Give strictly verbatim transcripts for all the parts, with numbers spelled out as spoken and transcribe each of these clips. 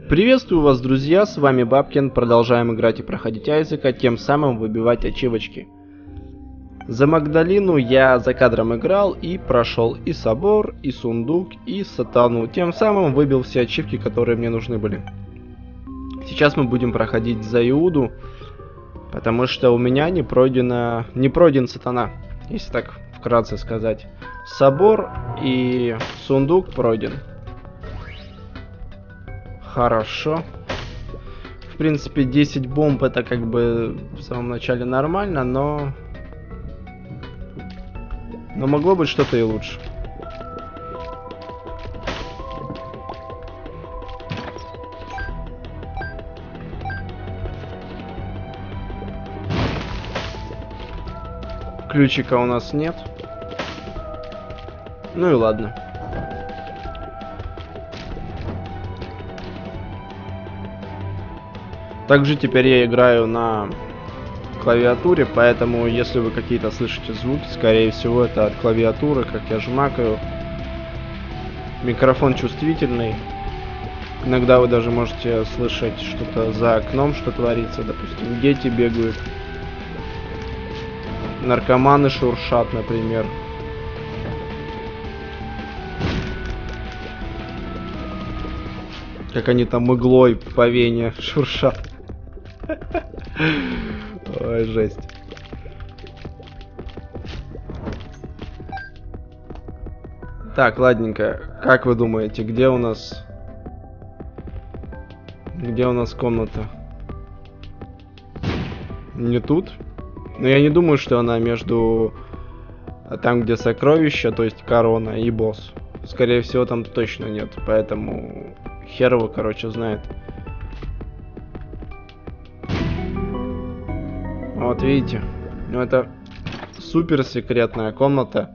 Приветствую вас, друзья, с вами Бабкин. Продолжаем играть и проходить Айзека, тем самым выбивать ачивочки. За Магдалину я за кадром играл и прошел и собор, и сундук, и сатану. Тем самым выбил все ачивки, которые мне нужны были. Сейчас мы будем проходить за Иуду, потому что у меня не пройдено, не пройден сатана, если так вкратце сказать. Собор и сундук пройден. Хорошо. В принципе, десять бомб это как бы в самом начале нормально, но... Но могло быть что-то и лучше. Ключика у нас нет. Ну и ладно. Также теперь я играю на клавиатуре, поэтому если вы какие-то слышите звуки, скорее всего это от клавиатуры, как я жмакаю. Микрофон чувствительный. Иногда вы даже можете слышать что-то за окном, что творится. Допустим, дети бегают. Наркоманы шуршат, например. Как они там иглой по вене шуршат. Ой, жесть. Так, ладненько. Как вы думаете, где у нас... Где у нас комната? Не тут? Но я не думаю, что она между... Там, где сокровища, то есть корона и босс. Скорее всего, там точно нет. Поэтому... Хер его, короче, знает. Вот видите, ну это супер секретная комната.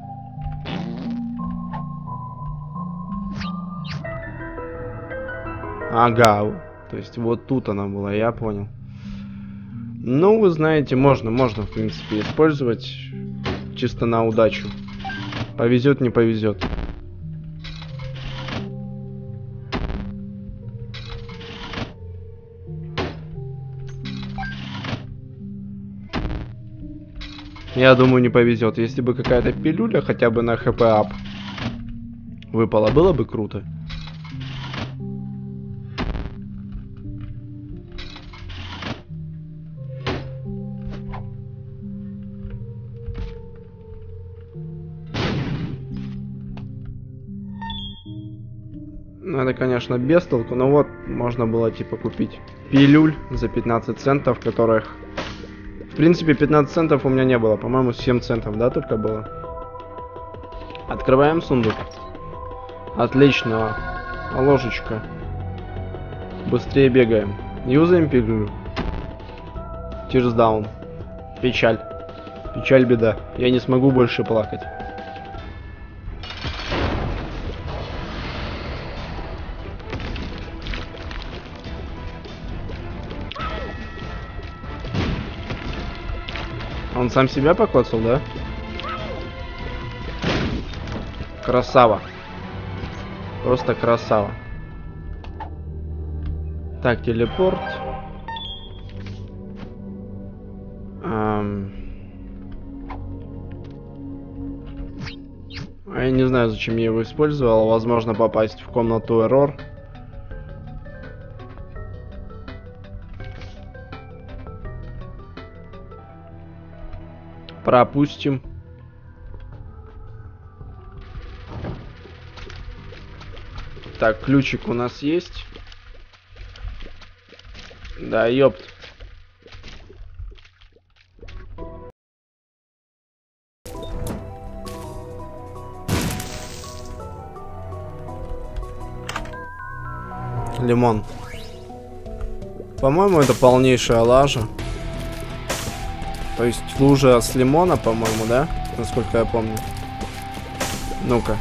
Ага, то есть вот тут она была, я понял. Ну, вы знаете, можно, можно, в принципе, использовать чисто на удачу. Повезет, не повезет. Я думаю, не повезет. Если бы какая-то пилюля хотя бы на хп ап выпала, было бы круто. Ну, это, конечно, без толку, но вот можно было типа купить пилюль за пятнадцать центов, которых... В принципе, пятнадцать центов у меня не было. По-моему, семь центов, да, только было. Открываем сундук. Отлично. Ложечка. Быстрее бегаем. Юзаем пилюлю. Tears down. Печаль. Печаль, беда. Я не смогу больше плакать. Он сам себя покоцал, да? Красава. Просто красава. Так, телепорт. Эм... Я не знаю, зачем я его использовал. Возможно, попасть в комнату Эррор. Пропустим. Так, ключик у нас есть. Да, ёпт. Лимон. По-моему, это полнейшая лажа. То есть лужа с лимона, по-моему, да? Насколько я помню. Ну-ка.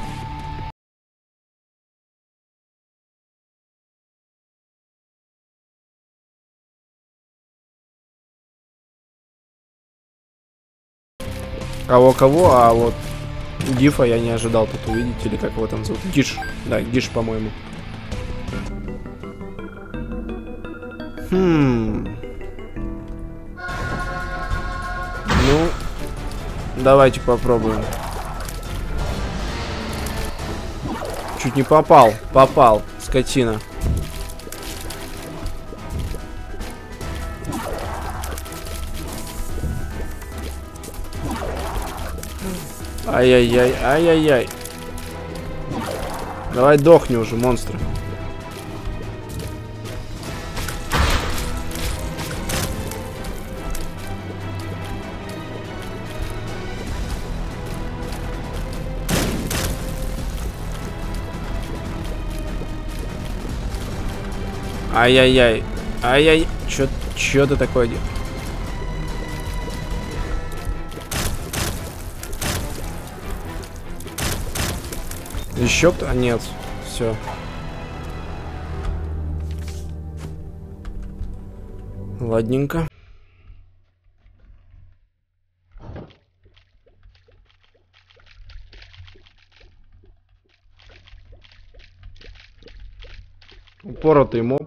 Кого-кого, а вот Дифа я не ожидал тут увидеть, или как его там зовут. Диш, да, Диш, по-моему. Хм. Ну, давайте попробуем. Чуть не попал. Попал, скотина. Ай-яй-яй, ай-яй-яй. Давай дохни уже, монстр. Ай-яй-яй. Ай-яй. Чё, чё ты такое делаешь? Еще кто? А, нет. Все. Ладненько. Упоротый моб.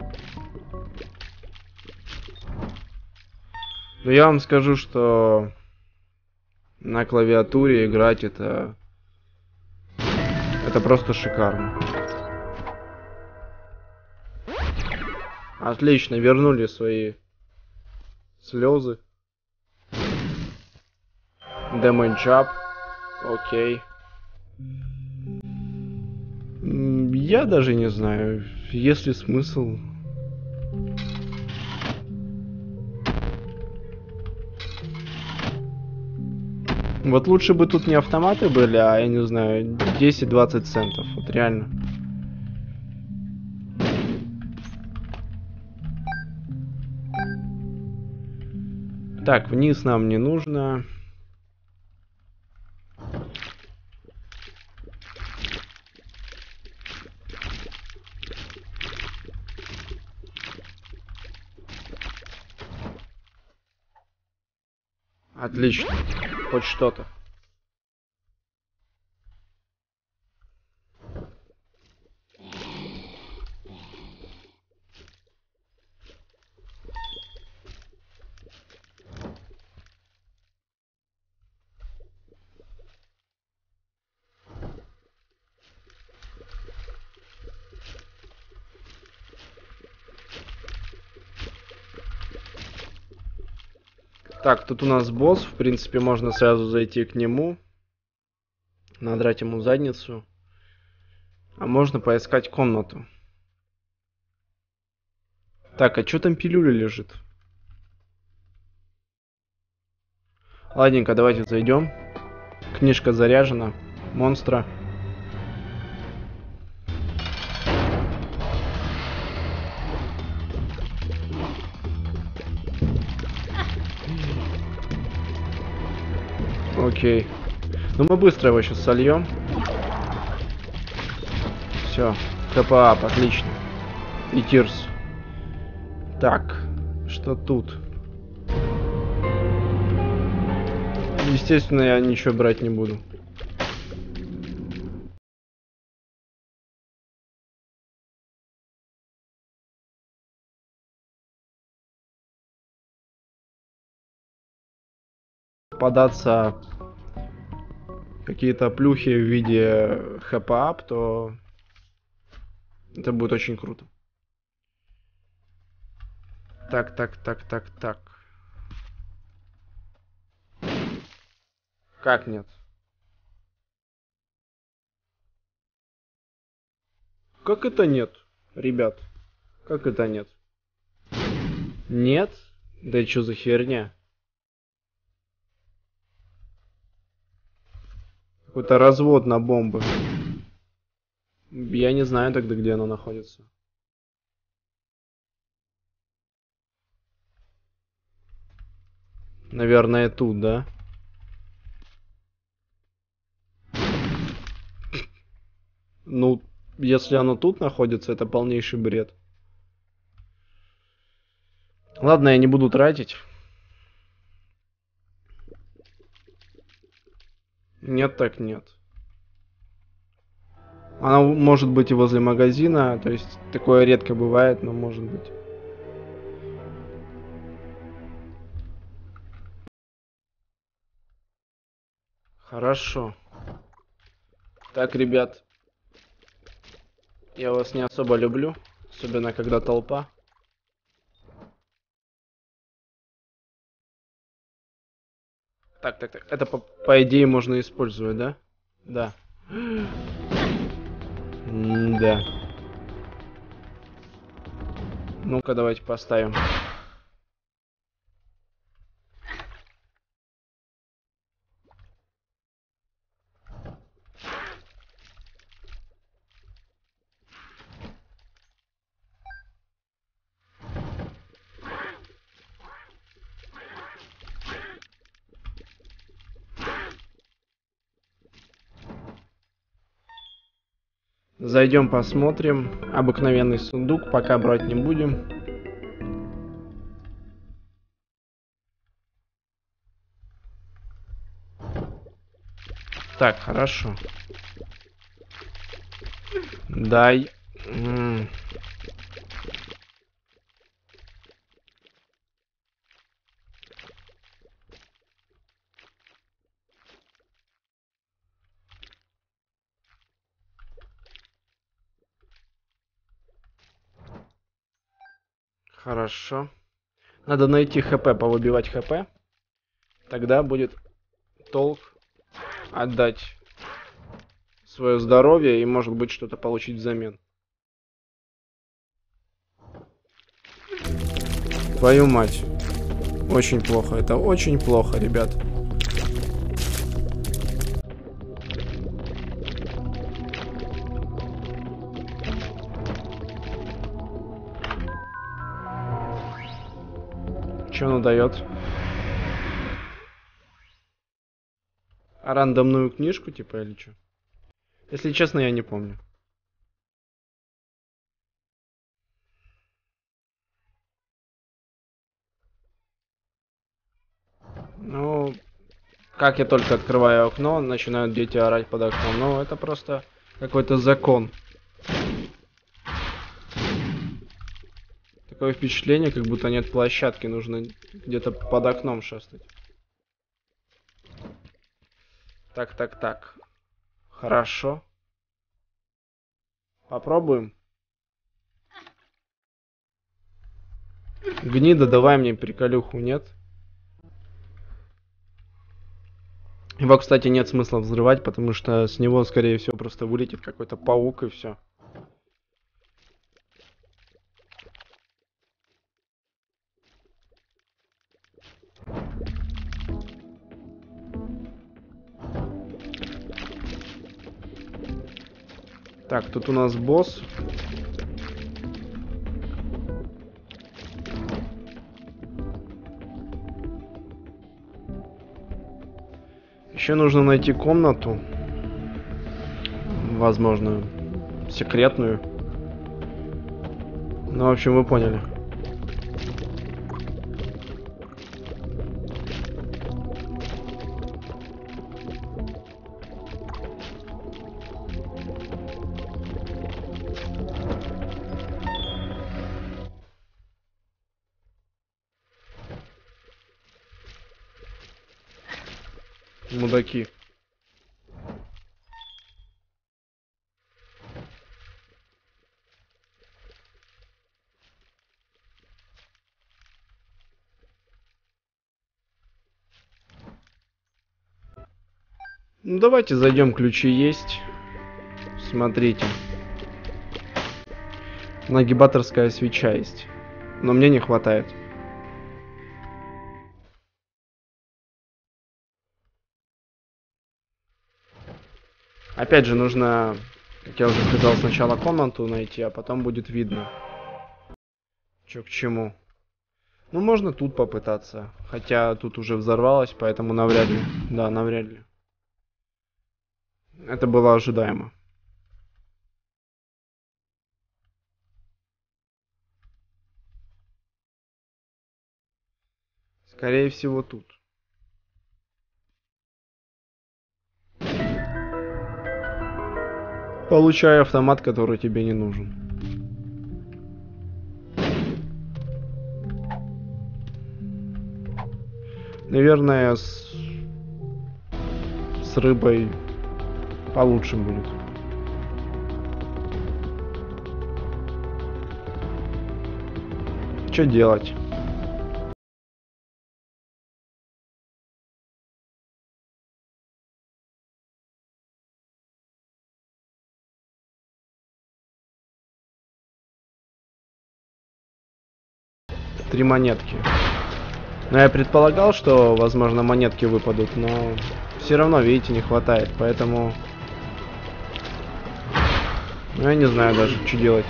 Но я вам скажу, что на клавиатуре играть это... Это просто шикарно. Отлично, вернули свои слезы. Damage up. Окей. Я даже не знаю, есть ли смысл. Вот лучше бы тут не автоматы были, а, я не знаю, десять-двадцать центов. Вот реально. Так, вниз нам не нужно. Отлично. Хоть что-то. Так, тут у нас босс. В принципе, можно сразу зайти к нему. Надрать ему задницу. А можно поискать комнату. Так, а что там пилюля лежит? Ладненько, давайте зайдем. Книжка заряжена. Монстра. Окей. Ну мы быстро его сейчас сольем. Все. КПАП, отлично. И Тирс. Так, что тут? Естественно, я ничего брать не буду. Податься какие-то плюхи в виде хэп-ап, то это будет очень круто. Так, так, так, так, так. Как нет? Как это нет, ребят? Как это нет? Нет? Да что за херня? Какой-то развод на бомбы. Я не знаю тогда, где она находится. Наверное, тут, да? Ну, если оно тут находится, это полнейший бред. Ладно, я не буду тратить. Нет, так нет. Она может быть и возле магазина, то есть такое редко бывает, но может быть. Хорошо. Так, ребят. Я вас не особо люблю. Особенно, когда толпа. Так, так, так. Это, по, по идее, можно использовать, да? Да. М-да. Ну-ка, давайте поставим. Зайдем посмотрим. Обыкновенный сундук, пока брать не будем. Так, хорошо. Дай. М. Хорошо. Надо найти хп, повыбивать хп. Тогда будет толк отдать свое здоровье и, может быть, что-то получить взамен. Твою мать. Очень плохо. Это очень плохо, ребят. Что оно дает? Рандомную книжку, типа, или что? Если честно, я не помню. Ну, как я только открываю окно, начинают дети орать под окном. Ну, это просто какой-то закон. Такое впечатление, как будто нет площадки, нужно где-то под окном шастать. Так, так, так. Хорошо. Попробуем. Гнида, давай мне приколюху, нет? Его, кстати, нет смысла взрывать, потому что с него, скорее всего, просто вылетит какой-то паук и все. Так, тут у нас босс. Еще нужно найти комнату. Возможно, секретную. Ну, в общем, вы поняли. Мудаки. Ну, давайте зайдем, ключи есть. Смотрите. Нагибаторская свеча есть. Но мне не хватает. Опять же, нужно, как я уже сказал, сначала комнату найти, а потом будет видно, что к чему. Ну, можно тут попытаться. Хотя тут уже взорвалось, поэтому навряд ли. Да, навряд ли. Это было ожидаемо. Скорее всего, тут. Получай автомат, который тебе не нужен. Наверное, с... с рыбой получше будет. Что делать? Три монетки. Но я предполагал, что, возможно, монетки выпадут, но все равно, видите, не хватает, поэтому... Ну, я не знаю даже, что делать.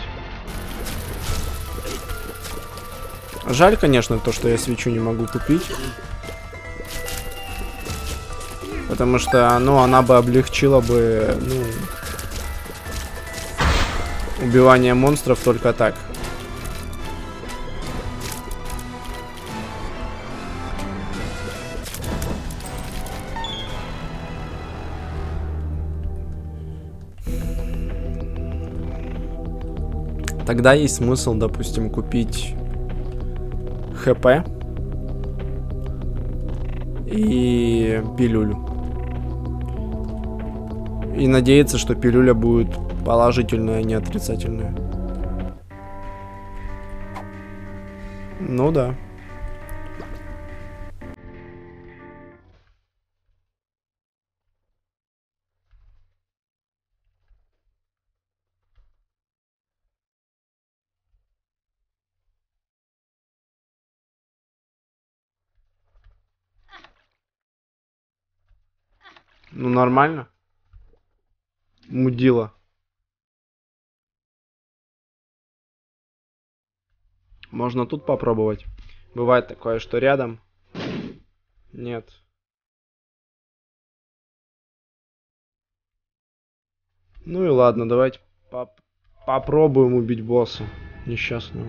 Жаль, конечно, то, что я свечу не могу купить. Потому что, ну, она бы облегчила бы, ну... убивание монстров только так. Тогда есть смысл, допустим, купить ХП и пилюлю. И надеяться, что пилюля будет положительная, а не отрицательная. Ну да. Ну нормально. Мудила. Можно тут попробовать. Бывает такое, что рядом. Нет. Ну и ладно, давайте поп попробуем убить босса несчастного.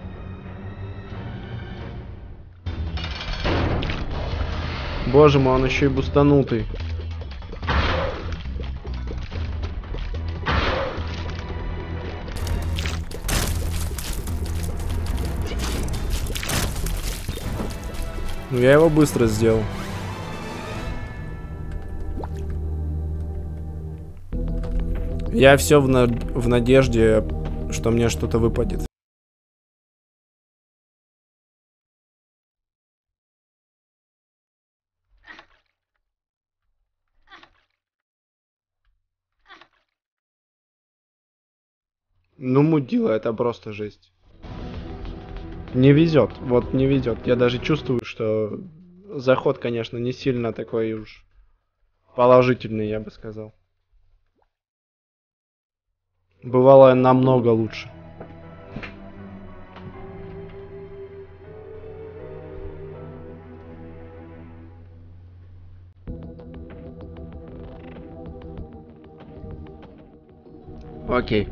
Боже мой, он еще и бустанутый. Ну я его быстро сделал. Я все в, на... в надежде, что мне что-то выпадет. Ну мудила, это просто жесть. Не везет, вот не везет. Я даже чувствую, что заход, конечно, не сильно такой уж положительный, я бы сказал. Бывало намного лучше. Окей.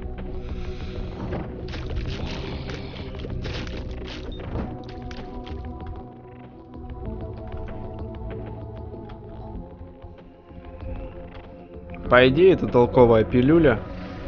По идее, это толковая пилюля.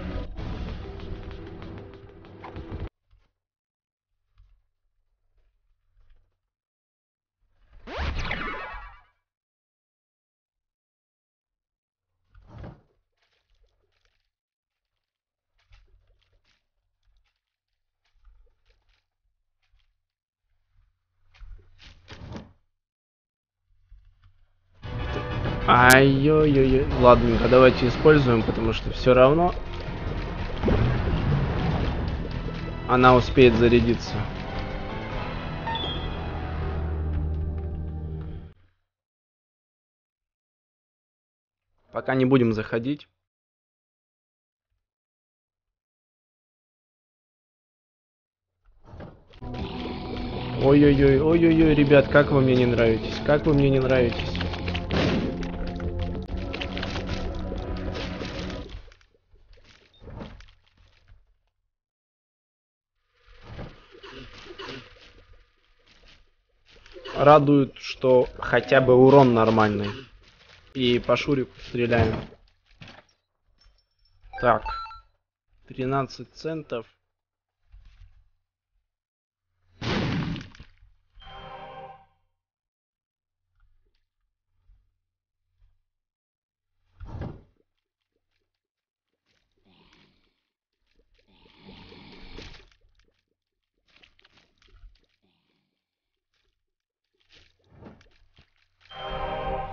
Ай-ой-ой-ой. Ладненько, давайте используем, потому что все равно она успеет зарядиться. Пока не будем заходить. Ой-ой-ой, ой-ой-ой, ребят, как вы мне не нравитесь? Как вы мне не нравитесь? Радует, что хотя бы урон нормальный. И по шурику стреляем. Так. тринадцать центов.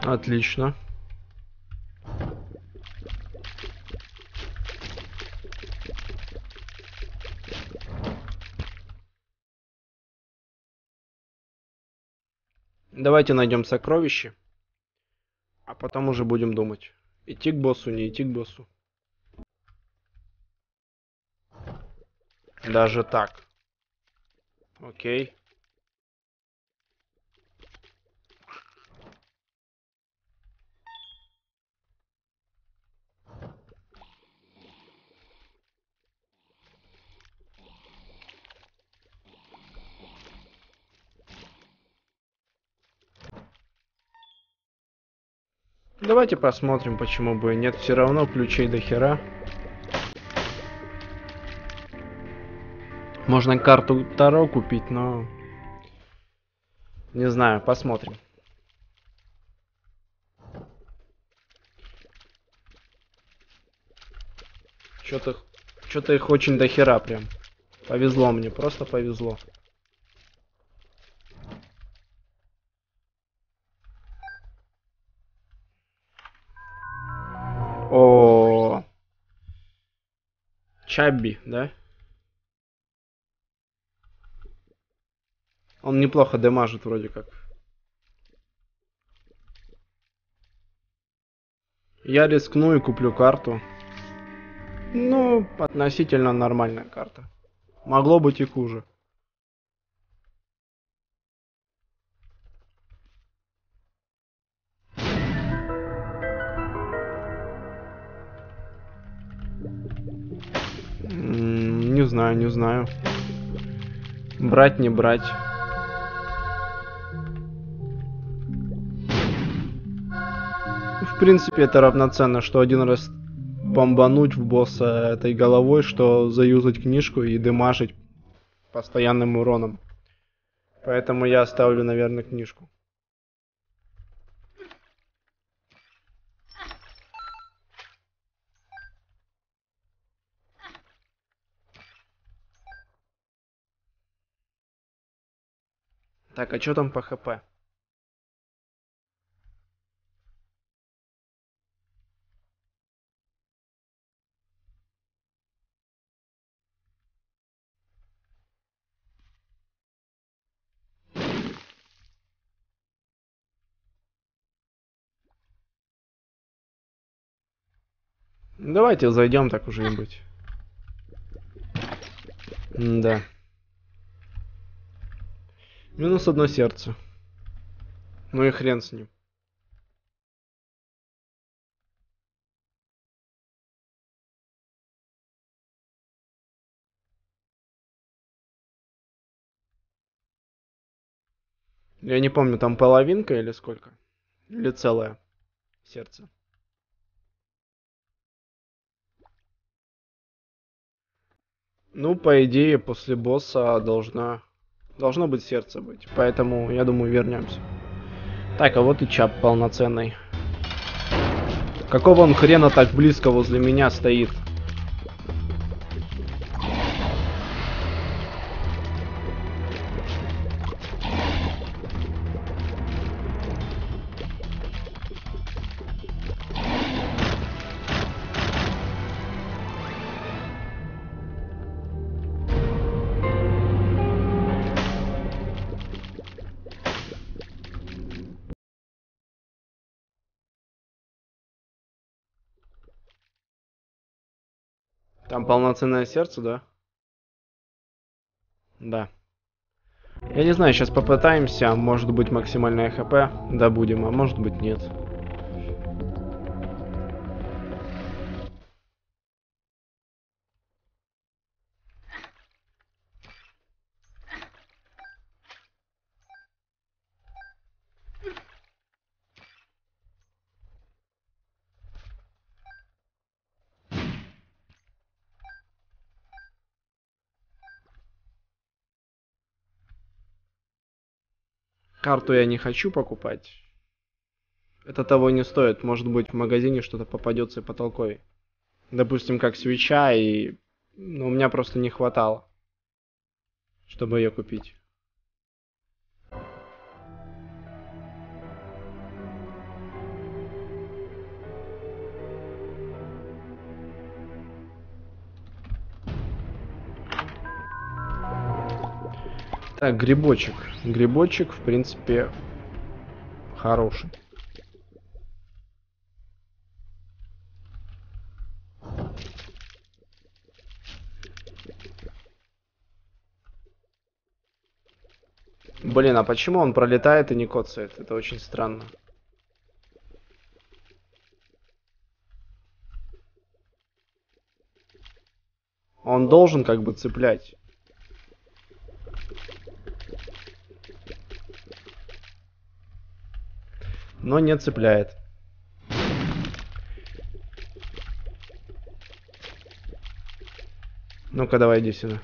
Отлично. Давайте найдем сокровище, а потом уже будем думать, идти к боссу, не идти к боссу. Даже так. Окей. Давайте посмотрим, почему бы и нет. Все равно ключей до хера. Можно карту Таро купить, но... Не знаю, посмотрим. Что-то что-то их очень до хера прям. Повезло мне, просто повезло. О, Чабби, да? Он неплохо демажит вроде как. Я рискну и куплю карту. Ну, относительно нормальная карта. Могло быть и хуже. М, Не знаю, не знаю. Брать, не брать. В принципе, это равноценно, что один раз бомбануть в босса этой головой, что заюзать книжку и демажить постоянным уроном. Поэтому я оставлю, наверное, книжку. Так, а что там по хп? Давайте зайдем, так уже и быть. Да. Минус одно сердце. Ну и хрен с ним. Я не помню, там половинка или сколько? Или целое сердце? Ну, по идее, после босса должна... Должно быть сердце быть. Поэтому, я думаю, вернемся. Так, а вот и чап полноценный. Какого он хрена так близко возле меня стоит? Там полноценное сердце, да? Да. Я не знаю, сейчас попытаемся. Может быть, максимальное хп добудем, а может быть, нет. Карту я не хочу покупать. Это того не стоит. Может быть, в магазине что-то попадется и потолковее. Допустим, как свеча, и... Ну, у меня просто не хватало, чтобы ее купить. Так, грибочек. Грибочек, в принципе, хороший. Блин, а почему он пролетает и не коцает? Это очень странно. Он должен как бы цеплять. Но не цепляет. Ну-ка, давай, иди сюда.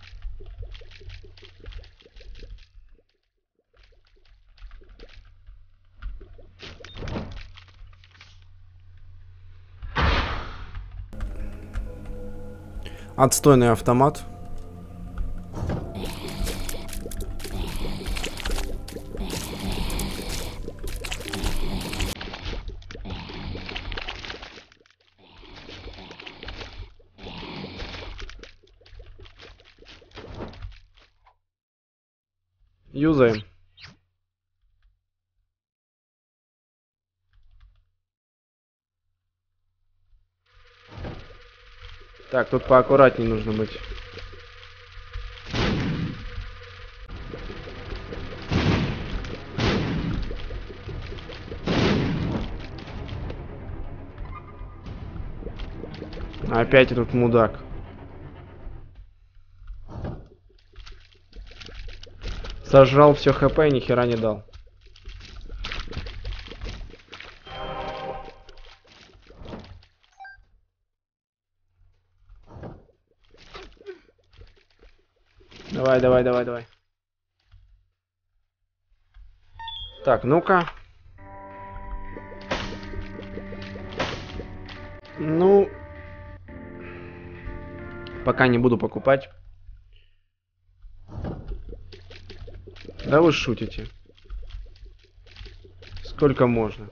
Отстойный автомат. Юзаем. Так, тут поаккуратнее нужно быть. Опять этот мудак. Сожрал все хп и ни хера не дал. Давай, давай, давай, давай. Так, ну-ка. Ну, пока не буду покупать. Да вы шутите. Сколько можно?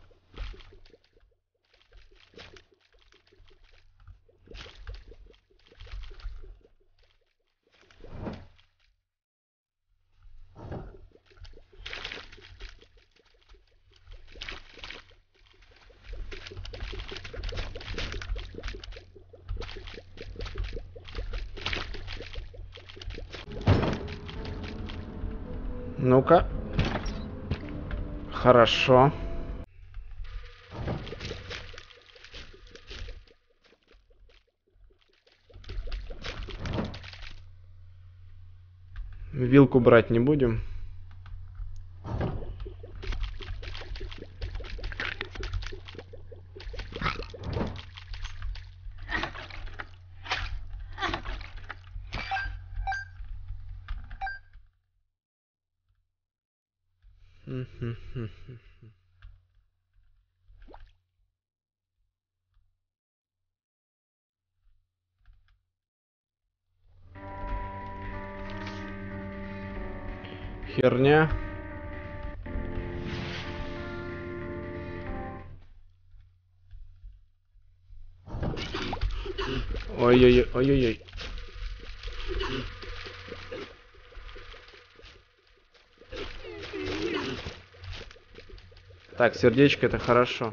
Ну-ка. Хорошо. Вилку брать не будем. Херня. Ой-ой-ой, ой-ой-ой. Так, сердечко это хорошо.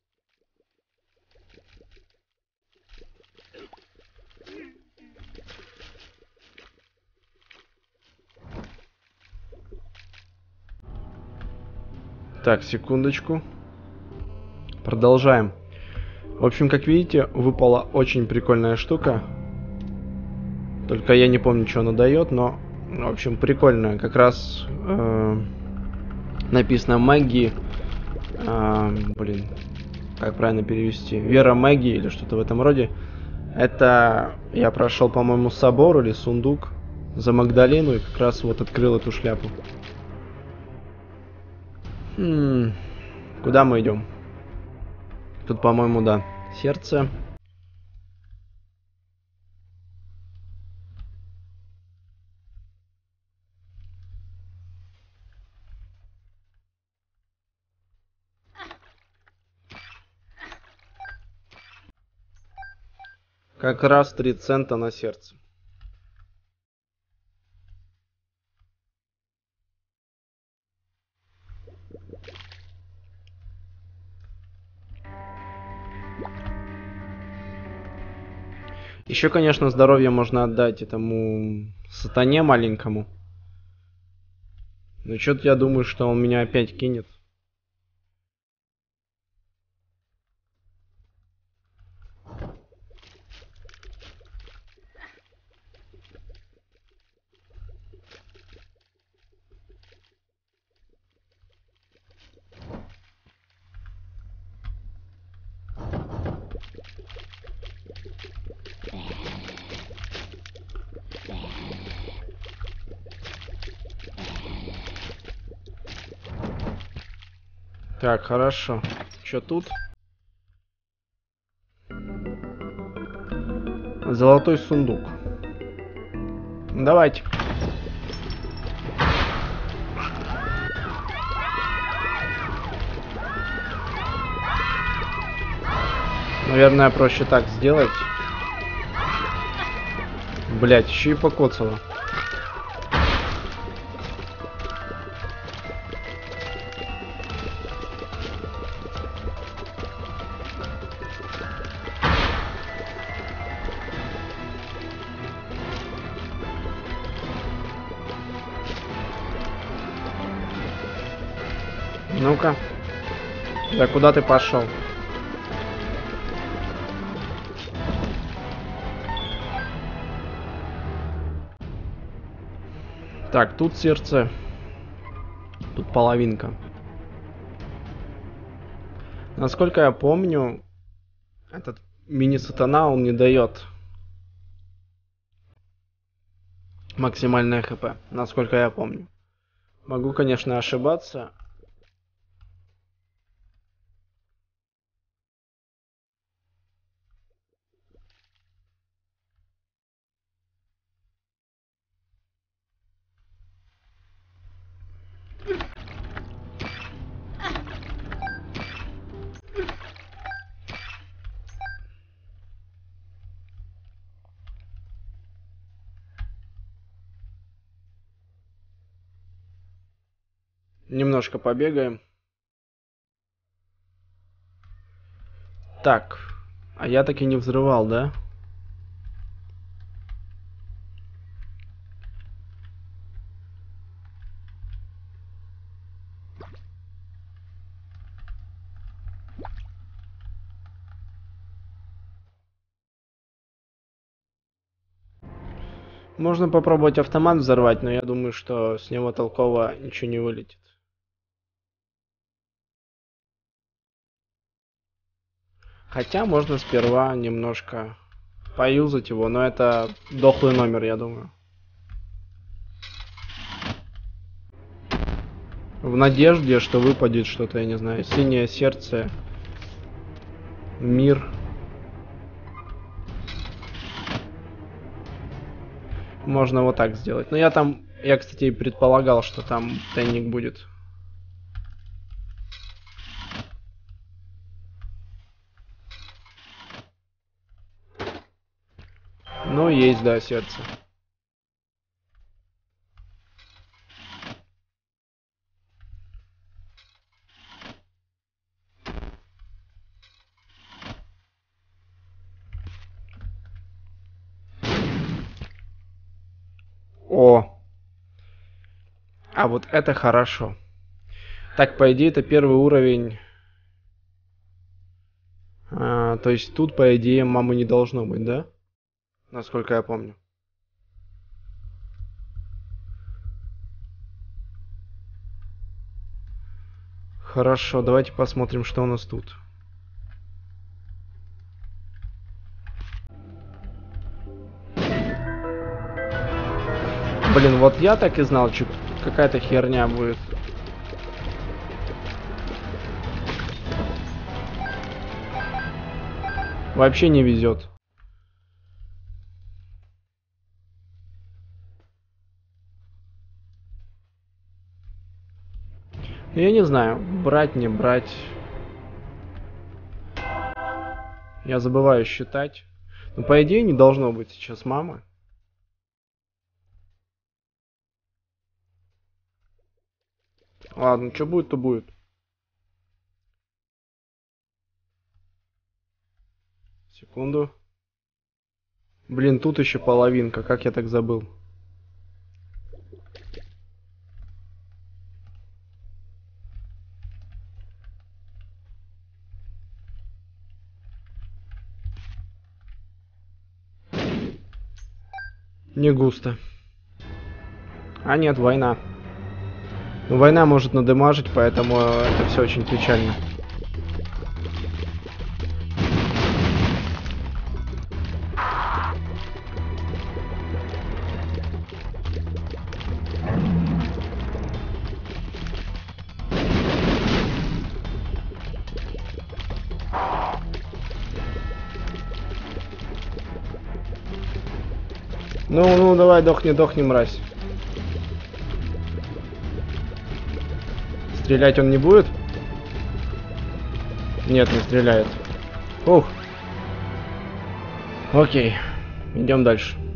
Так, секундочку. Продолжаем. В общем, как видите, выпала очень прикольная штука. Только я не помню, что она дает, но, в общем, прикольная. Как раз э, написано магии. Э, блин, как правильно перевести? Вера магии или что-то в этом роде. Это я прошел, по-моему, собор или сундук за Магдалину и как раз вот открыл эту шляпу. Хм, куда мы идем? Тут, по-моему, да, сердце. Как раз три цента на сердце. Еще, конечно, здоровье можно отдать этому сатане маленькому. Но что-то я думаю, что он меня опять кинет. Так, хорошо. Что тут? Золотой сундук. Давайте. Наверное, проще так сделать. Блять, еще и покоцало. Ну-ка. Да куда ты пошел? Так, тут сердце. Тут половинка. Насколько я помню, этот мини-сатана, он не дает максимальное хп. Насколько я помню. Могу, конечно, ошибаться. Немножко побегаем. Так. А я таки не взрывал, да? Можно попробовать автомат взорвать, но я думаю, что с него толково ничего не вылетит. Хотя можно сперва немножко поюзать его, но это дохлый номер, я думаю. В надежде, что выпадет что-то, я не знаю, синее сердце, мир. Можно вот так сделать. Но я там, я, кстати, и предполагал, что там тайник будет. Ну, есть, да, сердце. О! А вот это хорошо. Так, по идее, это первый уровень. А, то есть тут, по идее, мамы не должно быть, да? Насколько я помню. Хорошо, давайте посмотрим, что у нас тут. Блин, вот я так и знал, что какая-то херня будет. Вообще не везет. Я не знаю, брать, не брать. Я забываю считать. Но по идее не должно быть сейчас мамы. Ладно, что будет, то будет. Секунду. Блин, тут еще половинка, как я так забыл. Не густо. А нет, война. Ну, война может надымажить, поэтому это все очень печально. Ну, ну, давай, дохни, дохни, мразь. Стрелять он не будет? Нет, не стреляет. Ух. Окей, идем дальше.